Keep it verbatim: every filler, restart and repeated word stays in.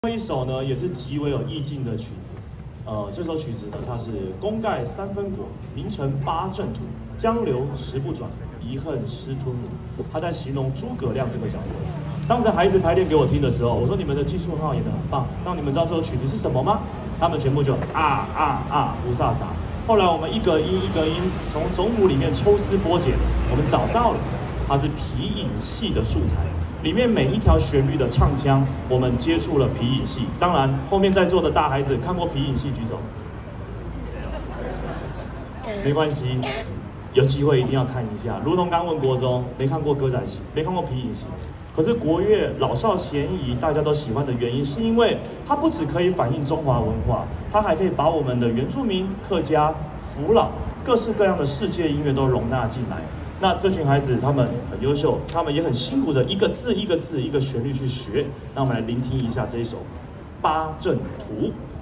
一首呢也是极为有意境的曲子，呃，这首曲子呢它是功盖三分国，名成八阵图，江流石不转，遗恨失吞吴。他在形容诸葛亮这个角色。当时孩子排练给我听的时候，我说你们的技术很好，演得很棒。当你们知道这首曲子是什么吗？他们全部就啊啊啊不飒飒。后来我们一个音一个音从总谱里面抽丝剥茧，我们找到了它是皮影戏的素材。 里面每一条旋律的唱腔，我们接触了皮影戏。当然，后面在座的大孩子看过皮影戏举手，没关系，有机会一定要看一下。如同刚问国中，没看过歌仔戏，没看过皮影戏，可是国乐老少咸宜，大家都喜欢的原因，是因为它不只可以反映中华文化，它还可以把我们的原住民、客家、福佬各式各样的世界音乐都容纳进来。 那这群孩子他们很优秀，他们也很辛苦的一个字一个字一个旋律去学。那我们来聆听一下这一首《八阵图》。